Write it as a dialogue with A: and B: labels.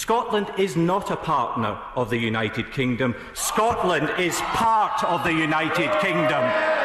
A: Scotland is not a partner of the United Kingdom. Scotland is part of the United Kingdom.